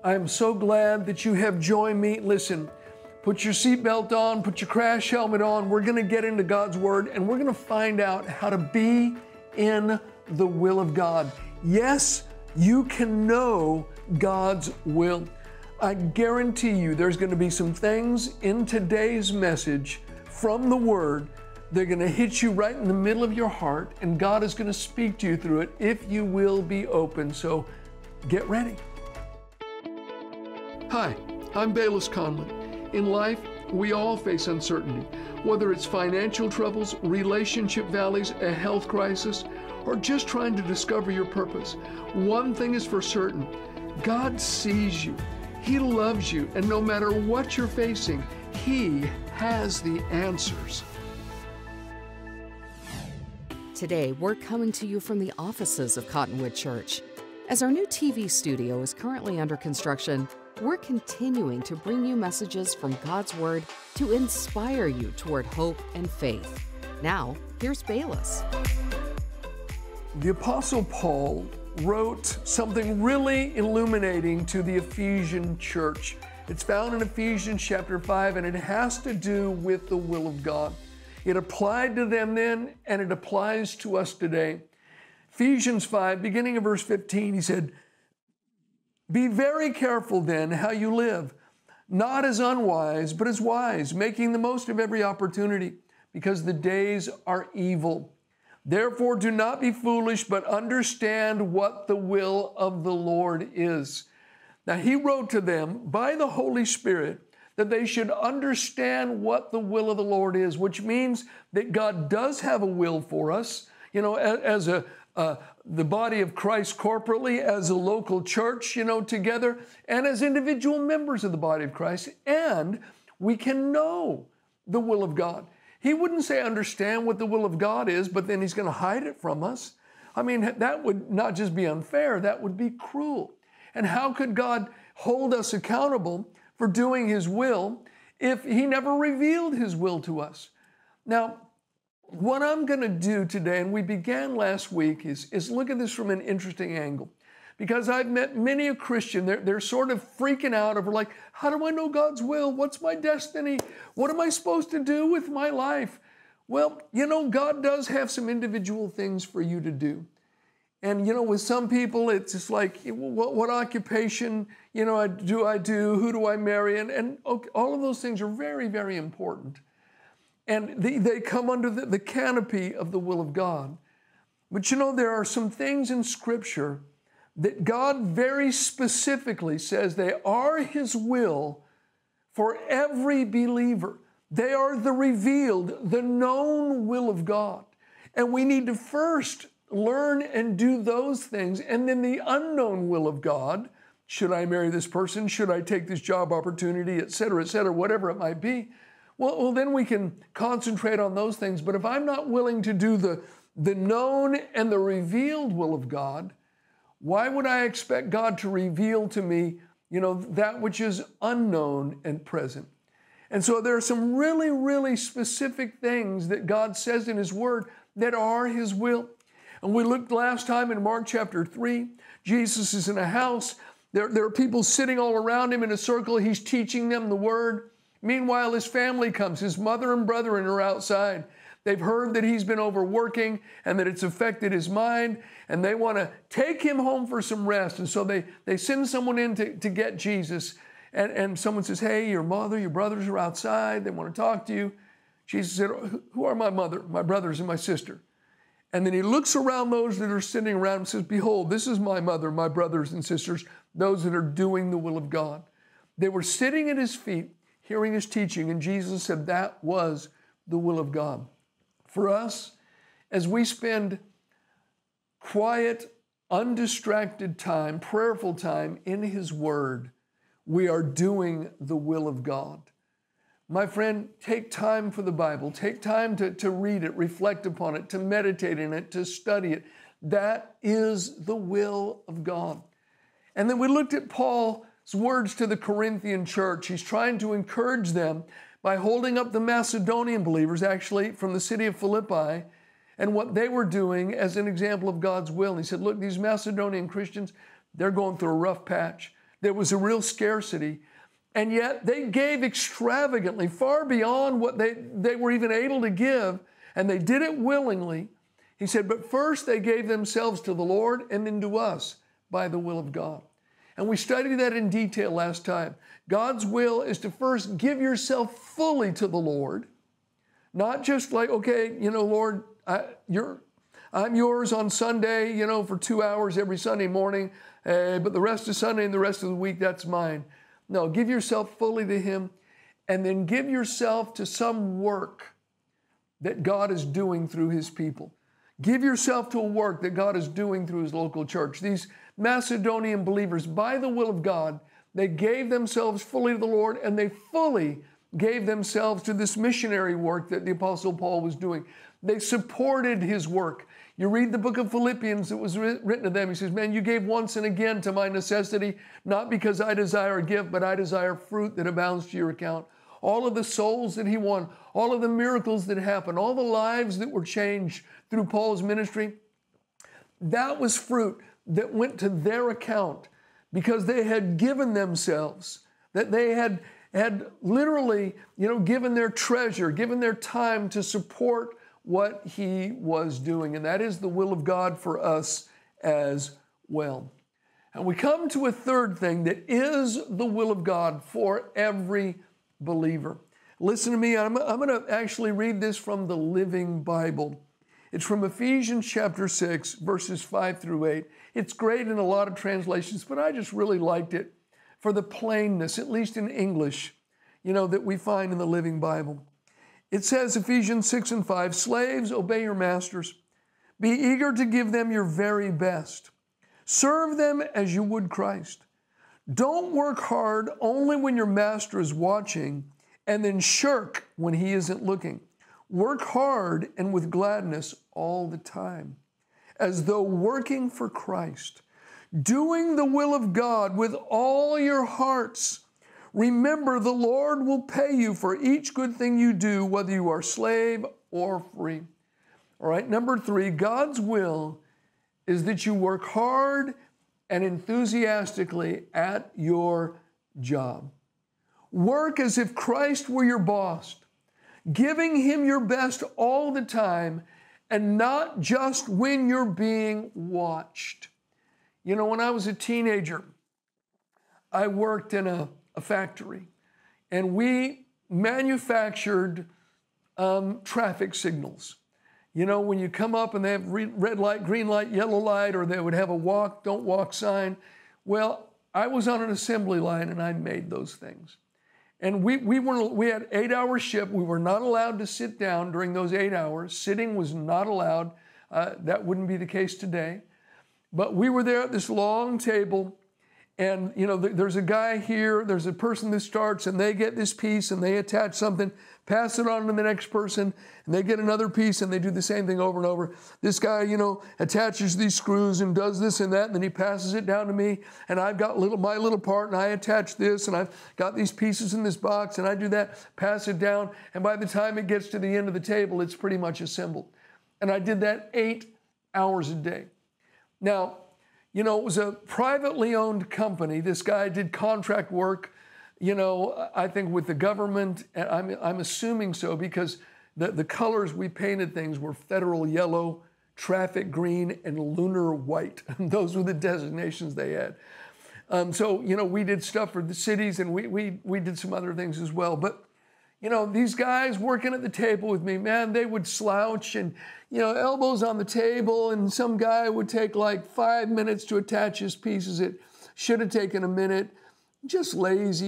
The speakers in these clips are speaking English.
I am so glad that you have joined me. Listen, put your seatbelt on, put your crash helmet on. We're going to get into God's Word and we're going to find out how to be in the will of God. Yes, you can know God's will. I guarantee you there's going to be some things in today's message from the Word. They're going to hit you right in the middle of your heart, and God is going to speak to you through it if you will be open. So get ready. Hi, I'm Bayless Conley. In life, we all face uncertainty, whether it's financial troubles, relationship valleys, a health crisis, or just trying to discover your purpose. One thing is for certain, God sees you. He loves you, and no matter what you're facing, He has the answers. Today, we're coming to you from the offices of Cottonwood Church. As our new TV studio is currently under construction, we're continuing to bring you messages from God's Word to inspire you toward hope and faith. Now, here's Bayless. The Apostle Paul wrote something really illuminating to the Ephesian church. It's found in Ephesians chapter 5, and it has to do with the will of God. It applied to them then, and it applies to us today. Ephesians 5, beginning of verse 15, he said, "Be very careful then how you live, not as unwise, but as wise, making the most of every opportunity, because the days are evil. Therefore, do not be foolish, but understand what the will of the Lord is." Now, he wrote to them by the Holy Spirit that they should understand what the will of the Lord is, which means that God does have a will for us, as the body of Christ corporately, as a local church, together, and as individual members of the body of Christ, and we can know the will of God. He wouldn't say understand what the will of God is, but then He's going to hide it from us. I mean, that would not just be unfair, that would be cruel. And how could God hold us accountable for doing His will if He never revealed His will to us? Now, what I'm going to do today, and we began last week, is look at this from an interesting angle. Because I've met many a Christian, they're sort of freaking out over like, how do I know God's will? What's my destiny? What am I supposed to do with my life? Well, God does have some individual things for you to do. And, with some people, it's just like, what occupation, do I do? Who do I marry? And all of those things are very, very important. And they come under the canopy of the will of God. But, there are some things in Scripture that God very specifically says they are His will for every believer. They are the revealed, the known will of God. And we need to first learn and do those things, and then the unknown will of God. Should I marry this person? Should I take this job opportunity, et cetera, whatever it might be? Well, then we can concentrate on those things. But if I'm not willing to do the known and the revealed will of God, why would I expect God to reveal to me, that which is unknown and present? And so there are some really, really specific things that God says in His Word that are His will. And we looked last time in Mark chapter 3. Jesus is in a house. There are people sitting all around Him in a circle. He's teaching them the Word. Meanwhile, His family comes. His mother and brethren are outside. They've heard that He's been overworking and that it's affected His mind, and they want to take Him home for some rest. And so they send someone in to get Jesus. And someone says, "Hey, your mother, your brothers are outside. They want to talk to you." Jesus said, "Who are my mother, my brothers, and my sister?" And then He looks around those that are sitting around and says, "Behold, this is my mother, my brothers and sisters, those that are doing the will of God." They were sitting at His feet, hearing His teaching, and Jesus said that was the will of God. For us, as we spend quiet, undistracted time, prayerful time in His Word, we are doing the will of God. My friend, take time for the Bible. Take time to read it, reflect upon it, to meditate in it, to study it. That is the will of God. And then we looked at Paul's words to the Corinthian church. He's trying to encourage them by holding up the Macedonian believers, actually from the city of Philippi, and what they were doing as an example of God's will. And he said, look, these Macedonian Christians, they're going through a rough patch. There was a real scarcity. And yet they gave extravagantly, far beyond what they were even able to give, and they did it willingly. He said, but first they gave themselves to the Lord and then to us by the will of God. And we studied that in detail last time. God's will is to first give yourself fully to the Lord, not just like, okay, Lord, I'm yours on Sunday, for 2 hours every Sunday morning, but the rest of Sunday and the rest of the week, that's mine. No, give yourself fully to Him, and then give yourself to some work that God is doing through His people. Give yourself to a work that God is doing through His local church. These Macedonian believers, by the will of God, they gave themselves fully to the Lord, and they fully gave themselves to this missionary work that the Apostle Paul was doing. They supported his work. You read the book of Philippians that was written to them. He says, man, you gave once and again to my necessity, not because I desire a gift, but I desire fruit that abounds to your account. All of the souls that he won, all of the miracles that happened, all the lives that were changed through Paul's ministry, that was fruit that went to their account because they had given themselves, that they had literally, given their treasure, given their time to support what he was doing. And that is the will of God for us as well. And we come to a third thing that is the will of God for every believer. Listen to me. I'm going to actually read this from the Living Bible. It's from Ephesians chapter 6, verses 5 through 8. It's great in a lot of translations, but I just really liked it for the plainness, at least in English, that we find in the Living Bible. It says, Ephesians 6 and 5, slaves, obey your masters. Be eager to give them your very best. Serve them as you would Christ. Don't work hard only when your master is watching and then shirk when he isn't looking. Work hard and with gladness all the time, as though working for Christ, doing the will of God with all your hearts. Remember, the Lord will pay you for each good thing you do, whether you are slave or free. All right, number 3, God's will is that you work hard and enthusiastically at your job. Work as if Christ were your boss, giving Him your best all the time and not just when you're being watched. When I was a teenager, I worked in a factory, and we manufactured traffic signals. When you come up and they have red light, green light, yellow light, or they would have a walk, don't walk sign. Well, I was on an assembly line and I made those things. And we had 8-hour shift. We were not allowed to sit down during those 8 hours. Sitting was not allowed. That wouldn't be the case today. But we were there at this long table, and there's a guy here, there's a person that starts, and they get this piece and they attach something, pass it on to the next person, and they get another piece, and they do the same thing over and over. This guy, attaches these screws and does this and that, and then he passes it down to me, and I've got my little part, and I attach this, and I've got these pieces in this box, and I do that, pass it down, and by the time it gets to the end of the table, it's pretty much assembled. And I did that 8 hours a day. Now, it was a privately owned company. This guy did contract work, I think with the government. I'm assuming so because the colors we painted things were federal yellow, traffic green, and lunar white. Those were the designations they had. So we did stuff for the cities, and we did some other things as well. But these guys working at the table with me, man, they would slouch and, elbows on the table, and some guy would take like 5 minutes to attach his pieces. It should have taken a minute. Just lazy,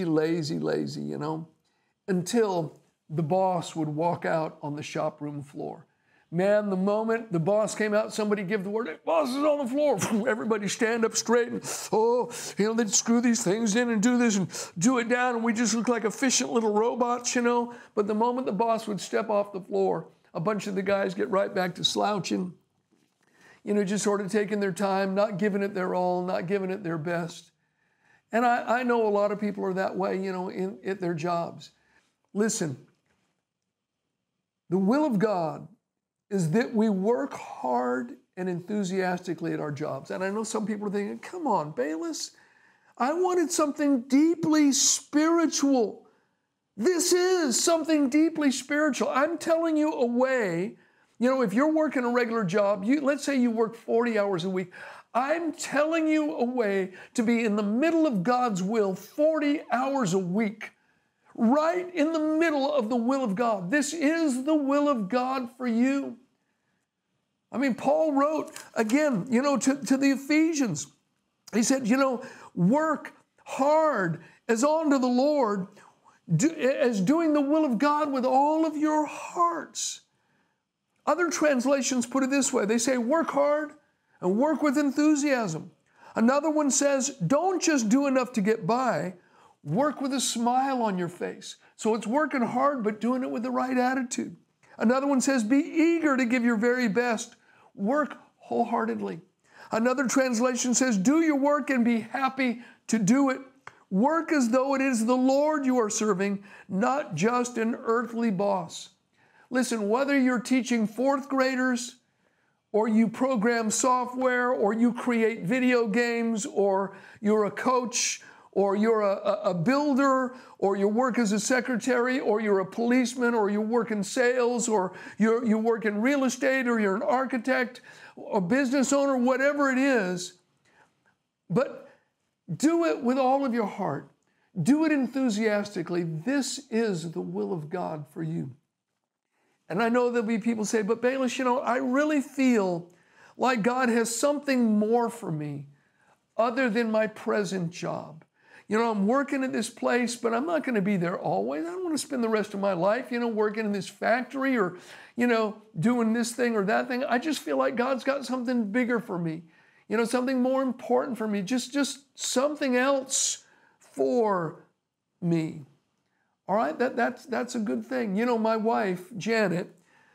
until the boss would walk out on the shop room floor. Man, the moment the boss came out, somebody give the word, hey, boss is on the floor. Everybody stand up straight and, they'd screw these things in and do this and do it down, and we just look like efficient little robots, But the moment the boss would step off the floor, a bunch of the guys get right back to slouching, just sort of taking their time, not giving it their all, not giving it their best. And I know a lot of people are that way, at their jobs. Listen, the will of God is that we work hard and enthusiastically at our jobs. And I know some people are thinking, come on, Bayless, I wanted something deeply spiritual. This is something deeply spiritual. I'm telling you a way, if you're working a regular job, let's say you work 40 hours a week. I'm telling you a way to be in the middle of God's will 40 hours a week, right in the middle of the will of God. This is the will of God for you. I mean, Paul wrote again, to the Ephesians. He said, work hard as unto the Lord, as doing the will of God with all of your hearts. Other translations put it this way. They say, work hard and work with enthusiasm. Another one says, don't just do enough to get by, work with a smile on your face. So it's working hard, but doing it with the right attitude. Another one says, be eager to give your very best, work wholeheartedly. Another translation says, do your work and be happy to do it. Work as though it is the Lord you are serving, not just an earthly boss. Listen, whether you're teaching fourth graders, or you program software, or you create video games, or you're a coach, or you're a builder, or you work as a secretary, or you're a policeman, or you work in sales, or you work in real estate, or you're an architect, a business owner, whatever it is, but do it with all of your heart. Do it enthusiastically. This is the will of God for you. And I know there'll be people say, but Bayless, I really feel like God has something more for me other than my present job. I'm working at this place, but I'm not going to be there always. I don't want to spend the rest of my life, working in this factory or, doing this thing or that thing. I just feel like God's got something bigger for me, something more important for me, just something else for me. All right, that's a good thing. My wife, Janet,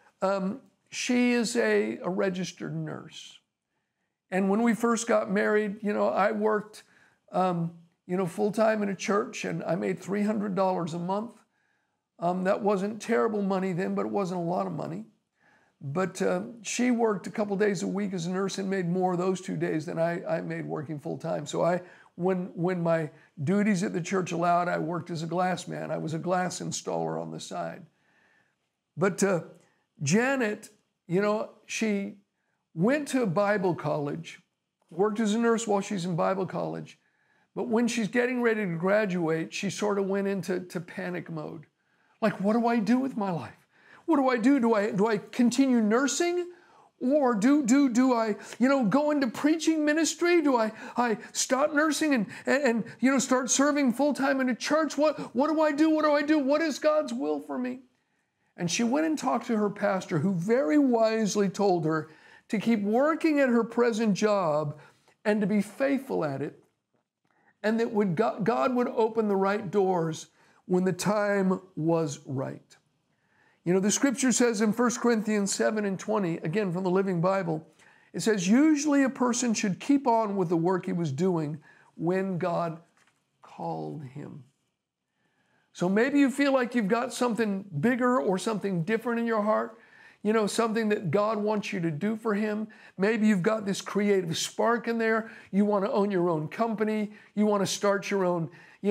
she is a registered nurse. And when we first got married, I worked, full-time in a church, and I made $300 a month. That wasn't terrible money then, but it wasn't a lot of money. But she worked a couple days a week as a nurse and made more those 2 days than I made working full-time. So when my duties at the church allowed, I worked as a glass man. I was a glass installer on the side. But Janet, she went to Bible college, worked as a nurse while she's in Bible college. But when she's getting ready to graduate, she sort of went into panic mode. Like, what do I do with my life? What do I do? Do I continue nursing? Or do I, go into preaching ministry? Do I stop nursing and start serving full-time in a church? What do I do? What do I do? What is God's will for me? And she went and talked to her pastor, who very wisely told her to keep working at her present job and to be faithful at it, and that God would open the right doors when the time was right. The scripture says in 1 Corinthians 7:20, again from the Living Bible, it says, usually a person should keep on with the work he was doing when God called him. So maybe you feel like you've got something bigger or something different in your heart, something that God wants you to do for him. Maybe you've got this creative spark in there. You want to own your own company. You want to start your own,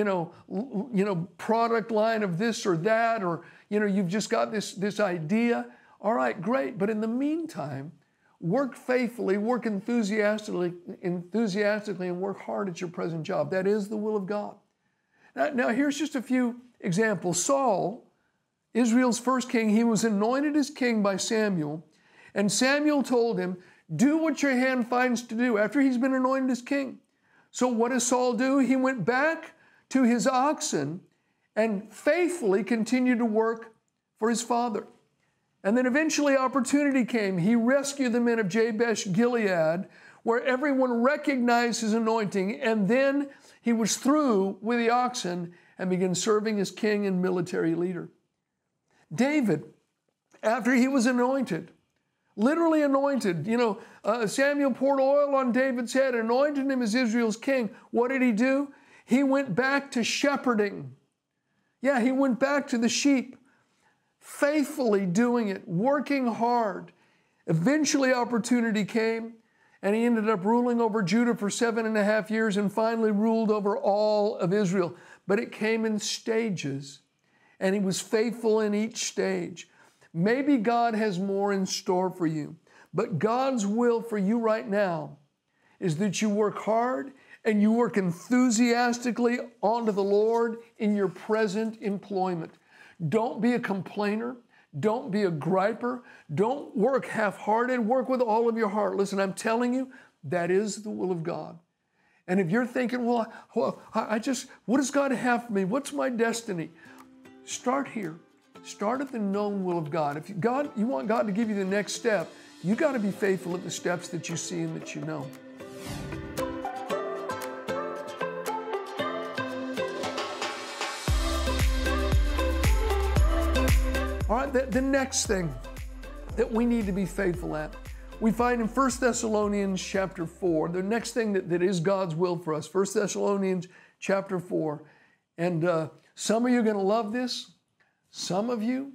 product line of this or that, or, you've just got this idea. All right, great. But in the meantime, work faithfully, work enthusiastically, and work hard at your present job. That is the will of God. Now here's just a few examples. Saul, Israel's first king, he was anointed as king by Samuel, and Samuel told him, do what your hand finds to do after he's been anointed as king. So what does Saul do? He went back to his oxen and faithfully continued to work for his father. And then eventually opportunity came. He rescued the men of Jabesh Gilead, where everyone recognized his anointing, and then he was through with the oxen and began serving as king and military leader. David, after he was anointed, literally anointed, Samuel poured oil on David's head, anointed him as Israel's king. What did he do? He went back to shepherding. Yeah, he went back to the sheep, faithfully doing it, working hard. Eventually opportunity came, And he ended up ruling over Judah for 7.5 years and finally ruled over all of Israel. But it came in stages, and he was faithful in each stage. Maybe God has more in store for you, but God's will for you right now is that you work hard and you work enthusiastically onto the Lord in your present employment. Don't be a complainer. Don't be a griper. Don't work half-hearted. Work with all of your heart. Listen, I'm telling you, that is the will of God. And if you're thinking, well, what does God have for me? What's my destiny? Start here. Start at the known will of God. If you want God to give you the next step, you got to be faithful at the steps that you see and that you know. All right, the next thing that we need to be faithful at, we find in 1 Thessalonians chapter 4, the next thing that is God's will for us, 1 Thessalonians chapter 4. And some of you are going to love this. Some of you,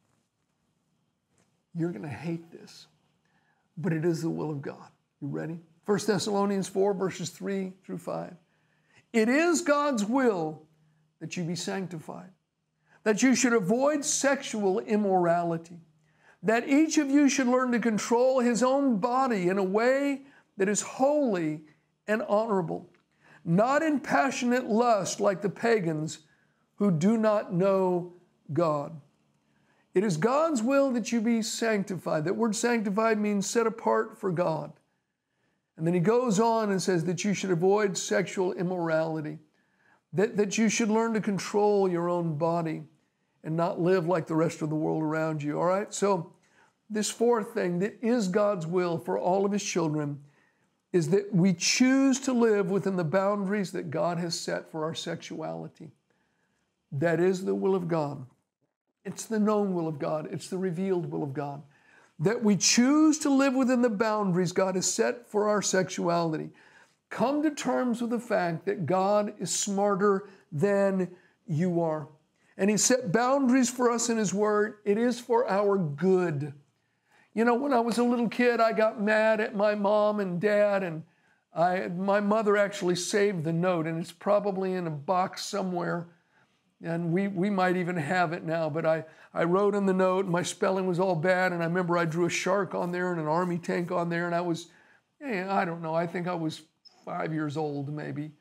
you're going to hate this. But it is the will of God. You ready? 1 Thessalonians 4, verses 3 through 5. It is God's will that you be sanctified, that you should avoid sexual immorality, that each of you should learn to control his own body in a way that is holy and honorable, not in passionate lust like the pagans who do not know God. It is God's will that you be sanctified. That word sanctified means set apart for God. And then he goes on and says that you should avoid sexual immorality, that you should learn to control your own body and not live like the rest of the world around you. All right? So this fourth thing that is God's will for all of his children is that we choose to live within the boundaries that God has set for our sexuality. That is the will of God. It's the known will of God. It's the revealed will of God. That we choose to live within the boundaries God has set for our sexuality. Come to terms with the fact that God is smarter than you are. And he set boundaries for us in his word. It is for our good. You know, when I was a little kid, I got mad at my mom and dad, and my mother actually saved the note, and it's probably in a box somewhere. And we might even have it now, but I wrote in the note, and my spelling was all bad, and I remember I drew a shark on there and an army tank on there, and I was, I don't know, I think I was 5 years old maybe.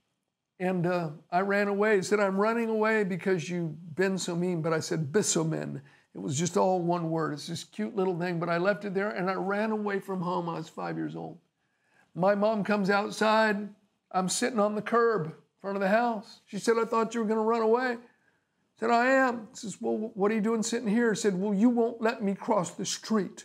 And I ran away. I said, I'm running away because you've been so mean, but I said, bisomen. It was just all one word. It's this cute little thing, but I left it there, and I ran away from home. I was 5 years old. My mom comes outside. I'm sitting on the curb in front of the house. She said, I thought you were going to run away. I said, I am. She says, well, what are you doing sitting here? I said, well, you won't let me cross the street.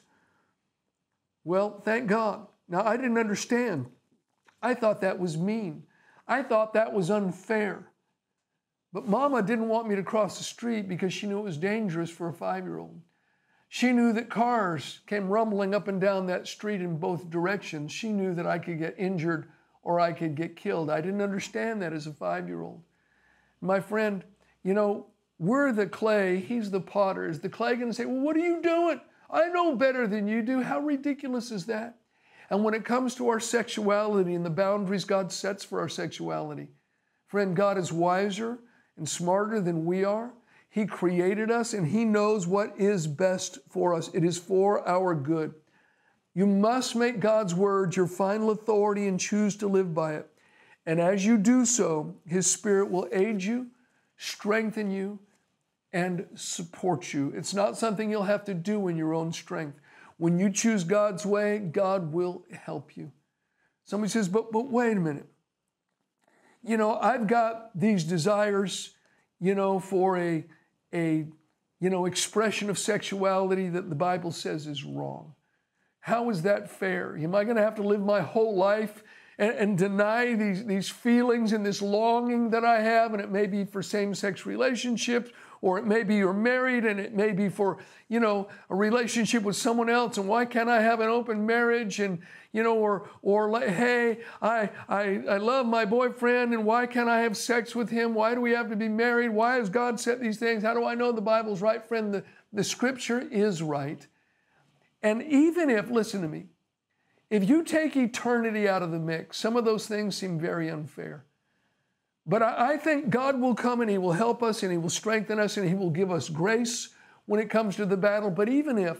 Well, thank God. Now, I didn't understand. I thought that was mean. I thought that was unfair. But Mama didn't want me to cross the street because she knew it was dangerous for a 5-year-old. She knew that cars came rumbling up and down that street in both directions. She knew that I could get injured or I could get killed. I didn't understand that as a 5-year-old. My friend, you know, we're the clay, he's the potter. Is the clay going to say, well, what are you doing? I know better than you do. How ridiculous is that? And when it comes to our sexuality and the boundaries God sets for our sexuality, friend, God is wiser and smarter than we are. He created us and he knows what is best for us. It is for our good. You must make God's word your final authority and choose to live by it. And as you do so, his Spirit will aid you, strengthen you, and support you. It's not something you'll have to do in your own strength. When you choose God's way, God will help you. Somebody says, but wait a minute. You know, I've got these desires, you know, for a expression of sexuality that the Bible says is wrong. How is that fair? Am I going to have to live my whole life and deny these feelings and this longing that I have? And it may be for same-sex relationships, or it may be you're married and it may be for, you know, a relationship with someone else. And why can't I have an open marriage? And, you know, or like, hey, I love my boyfriend and why can't I have sex with him? Why do we have to be married? Why has God set these things? How do I know the Bible's right? Friend, the scripture is right. And even if, listen to me, If you take eternity out of the mix, some of those things seem very unfair. But I think God will come and He will help us and He will strengthen us and He will give us grace when it comes to the battle. But even if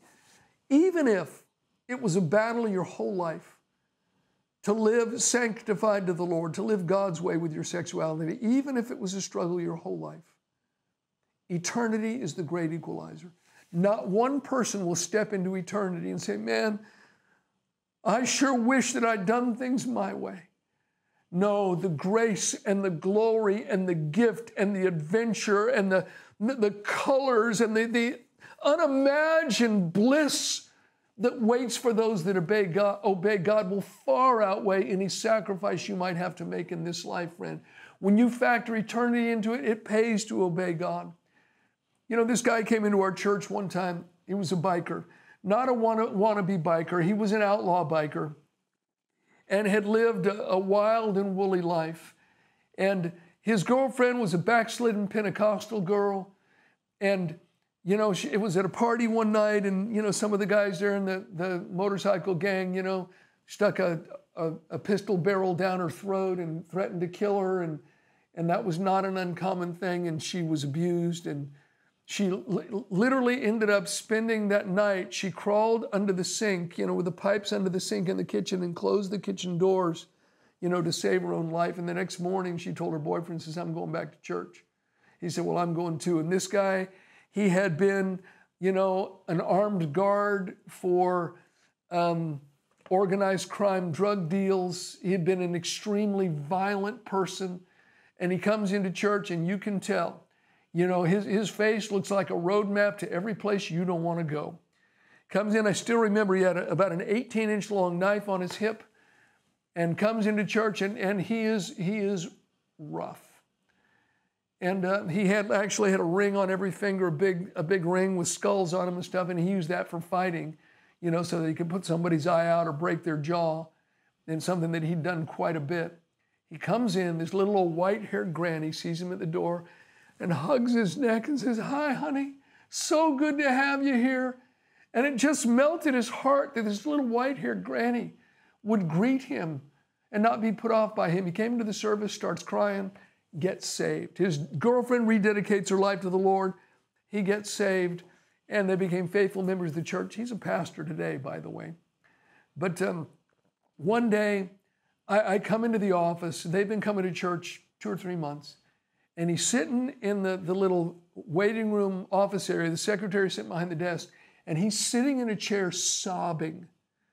it was a battle your whole life, to live sanctified to the Lord, to live God's way with your sexuality, even if it was a struggle your whole life, eternity is the great equalizer. Not one person will step into eternity and say, man, I sure wish that I'd done things my way. No, the grace and the glory and the gift and the adventure and the colors and the unimagined bliss that waits for those that obey God will far outweigh any sacrifice you might have to make in this life, friend. When you factor eternity into it, it pays to obey God. You know, this guy came into our church one time. He was a biker, not a wannabe biker. He was an outlaw biker and had lived a wild and woolly life. And his girlfriend was a backslidden Pentecostal girl. And you know, it was at a party one night, and, you know, some of the guys there in the motorcycle gang, you know, stuck a pistol barrel down her throat and threatened to kill her, and that was not an uncommon thing, and she was abused, and she literally ended up spending that night, she crawled under the sink, you know, with the pipes under the sink in the kitchen and closed the kitchen doors, you know, to save her own life. And the next morning she told her boyfriend, says, I'm going back to church. He said, well, I'm going too. And this guy, he had been, you know, an armed guard for organized crime drug deals. He had been an extremely violent person. And he comes into church and you can tell, you know, his face looks like a roadmap to every place you don't want to go. Comes in, I still remember he had about an 18-inch long knife on his hip and comes into church and he is rough. And he actually had a ring on every finger, a big ring with skulls on them and stuff, and he used that for fighting, you know, so that he could put somebody's eye out or break their jaw, and something that he'd done quite a bit. He comes in, this little old white-haired granny sees him at the door and hugs his neck and says, hi, honey, so good to have you here. And it just melted his heart that this little white-haired granny would greet him and not be put off by him. He came into the service, starts crying, gets saved. His girlfriend rededicates her life to the Lord. He gets saved, and they became faithful members of the church. He's a pastor today, by the way. But one day, I come into the office. They've been coming to church 2 or 3 months, and he's sitting in the little waiting room office area. The secretary sitting behind the desk, and he's sitting in a chair sobbing.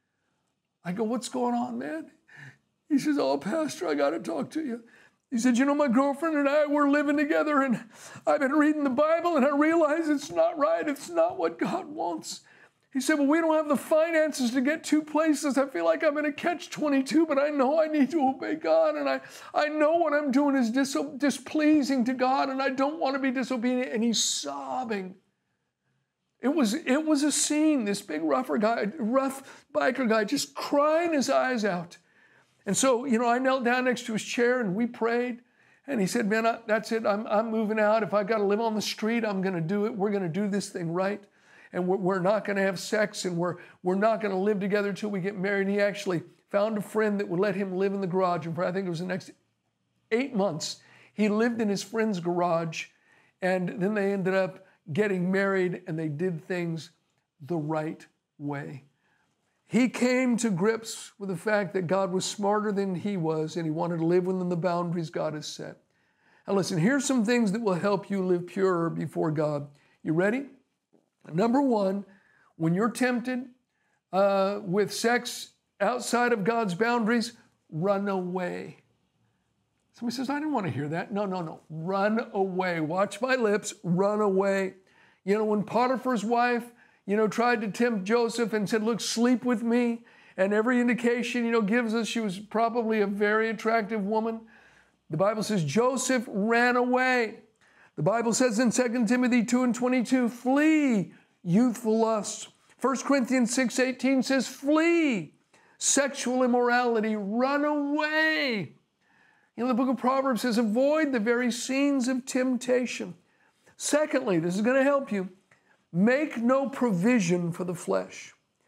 I go, what's going on, man? He says, oh, Pastor, I got to talk to you. He said, you know, my girlfriend and I, we're living together, and I've been reading the Bible, and I realize it's not right. It's not what God wants. He said, well, we don't have the finances to get 2 places. I feel like I'm in a catch-22, but I know I need to obey God, and I know what I'm doing is displeasing to God, and I don't want to be disobedient. And he's sobbing. It was a scene, this big rough biker guy just crying his eyes out. And so, you know, I knelt down next to his chair and we prayed. And he said, man, that's it. I'm moving out. If I got to live on the street, I'm going to do it. We're going to do this thing right. And we're not going to have sex, and we're not going to live together until we get married. And he actually found a friend that would let him live in the garage. And for, I think it was the next 8 months, he lived in his friend's garage. And then they ended up getting married, and they did things the right way. He came to grips with the fact that God was smarter than he was, and he wanted to live within the boundaries God has set. Now listen, here's some things that will help you live purer before God. You ready? Number 1, when you're tempted with sex outside of God's boundaries, run away. Somebody says, I didn't want to hear that. No. Run away. Watch my lips. Run away. You know, when Potiphar's wife, you know, tried to tempt Joseph and said, look, sleep with me. And every indication, you know, gives us she was probably a very attractive woman. The Bible says Joseph ran away. The Bible says in 2 Timothy 2:22, flee youthful lusts. 1 Corinthians 6:18 says, flee sexual immorality. Run away. You know, the book of Proverbs says, avoid the very scenes of temptation. Secondly, this is going to help you. Make no provision for the flesh.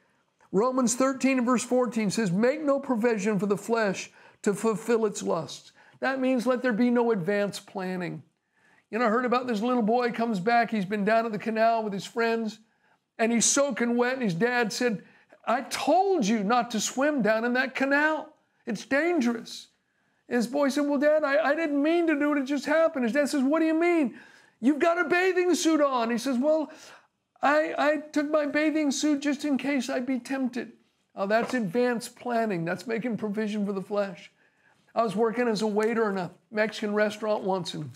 Romans 13 and verse 14 says, make no provision for the flesh to fulfill its lusts. That means let there be no advanced planning. You know, I heard about this little boy comes back. He's been down at the canal with his friends, and he's soaking wet, and his dad said, I told you not to swim down in that canal. It's dangerous. And his boy said, well, Dad, I didn't mean to do it. It just happened. His dad says, what do you mean? You've got a bathing suit on. He says, well, I took my bathing suit just in case I'd be tempted. Oh, that's advanced planning. That's making provision for the flesh. I was working as a waiter in a Mexican restaurant once, and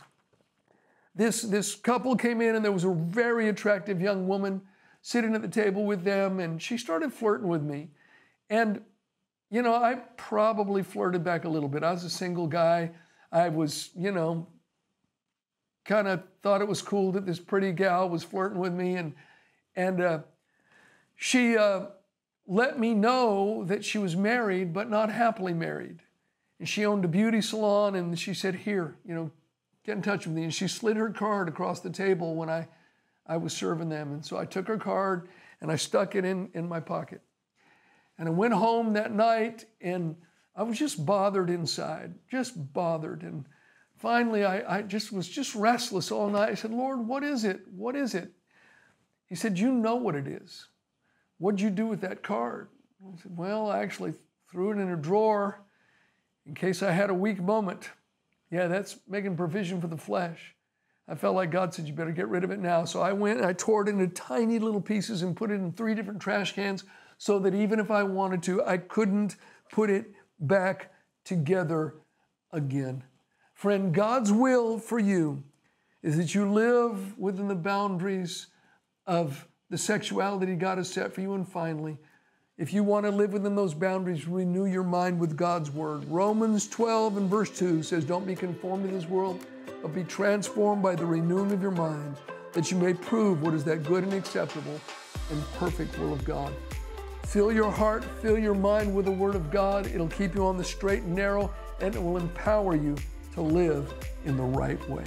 this couple came in, and there was a very attractive young woman sitting at the table with them, and she started flirting with me. And, you know, I probably flirted back a little bit. I was a single guy. I was, you know, kind of thought it was cool that this pretty gal was flirting with me, and she let me know that she was married, but not happily married. And she owned a beauty salon, and she said, here, you know, get in touch with me. And she slid her card across the table when I was serving them. And so I took her card and I stuck it in my pocket. And I went home that night, and I was just bothered inside, just bothered. And finally, I was just restless all night. I said, Lord, what is it? What is it? He said, you know what it is. What'd you do with that card? I said, well, I actually threw it in a drawer in case I had a weak moment. Yeah, that's making provision for the flesh. I felt like God said, you better get rid of it now. So I went and I tore it into tiny little pieces and put it in 3 different trash cans so that even if I wanted to, I couldn't put it back together again. Friend, God's will for you is that you live within the boundaries of the sexuality God has set for you. And finally, if you want to live within those boundaries, renew your mind with God's word. Romans 12 and verse 2 says, don't be conformed to this world, but be transformed by the renewing of your mind, that you may prove what is that good and acceptable and perfect will of God. Fill your heart, fill your mind with the word of God. It'll keep you on the straight and narrow, and it will empower you to live in the right way.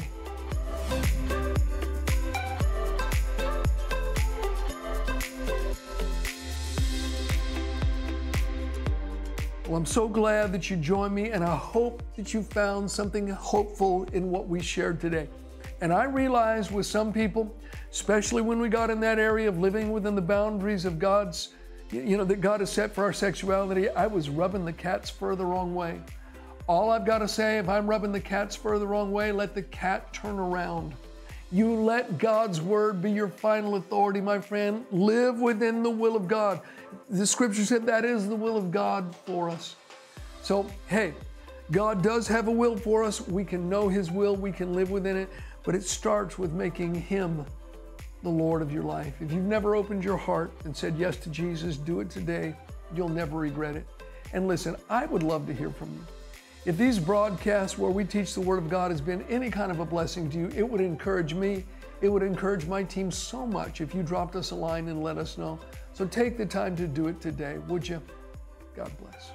Well, I'm so glad that you joined me, and I hope that you found something hopeful in what we shared today. And I realized with some people, especially when we got in that area of living within the boundaries of God's, that God has set for our sexuality, I was rubbing the cat's fur the wrong way. All I've got to say, if I'm rubbing the cat's fur the wrong way, let the cat turn around. You let God's word be your final authority, my friend. Live within the will of God. The scripture said that is the will of God for us. So, hey, God does have a will for us. We can know his will. We can live within it. But it starts with making him the Lord of your life. If you've never opened your heart and said yes to Jesus, do it today. You'll never regret it. And listen, I would love to hear from you. If these broadcasts where we teach the Word of God has been any kind of a blessing to you, it would encourage me. It would encourage my team so much if you dropped us a line and let us know. So take the time to do it today, would you? God bless.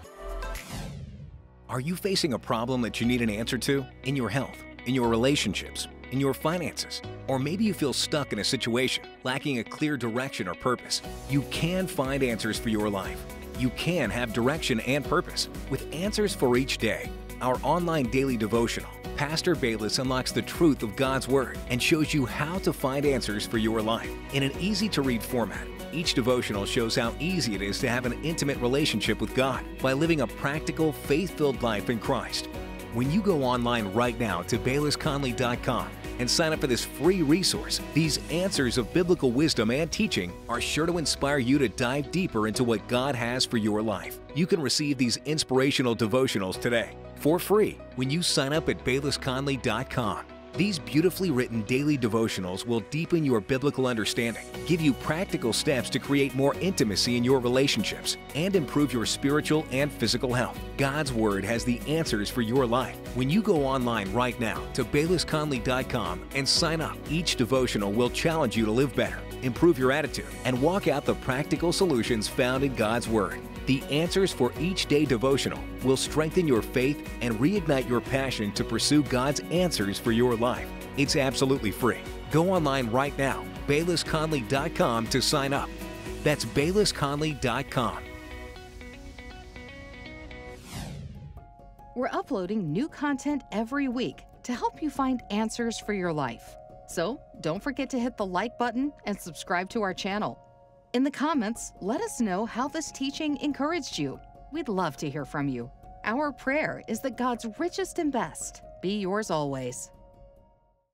Are you facing a problem that you need an answer to? In your health, in your relationships, in your finances, or maybe you feel stuck in a situation, lacking a clear direction or purpose? You can find answers for your life. You can have direction and purpose with answers for each day. Our online daily devotional, Pastor Bayless unlocks the truth of God's Word and shows you how to find answers for your life. In an easy-to-read format, each devotional shows how easy it is to have an intimate relationship with God by living a practical, faith-filled life in Christ. When you go online right now to BaylessConley.com and sign up for this free resource, these answers of biblical wisdom and teaching are sure to inspire you to dive deeper into what God has for your life. You can receive these inspirational devotionals today for free when you sign up at BaylessConley.com. These beautifully written daily devotionals will deepen your biblical understanding, give you practical steps to create more intimacy in your relationships, and improve your spiritual and physical health. God's Word has the answers for your life. When you go online right now to BaylessConley.com and sign up, each devotional will challenge you to live better, improve your attitude, and walk out the practical solutions found in God's Word. The answers for each day devotional will strengthen your faith and reignite your passion to pursue God's answers for your life. It's absolutely free. Go online right now, BaylessConley.com, to sign up. That's BaylessConley.com. We're uploading new content every week to help you find answers for your life. So don't forget to hit the like button and subscribe to our channel. In the comments, let us know how this teaching encouraged you. We'd love to hear from you. Our prayer is that God's richest and best be yours always.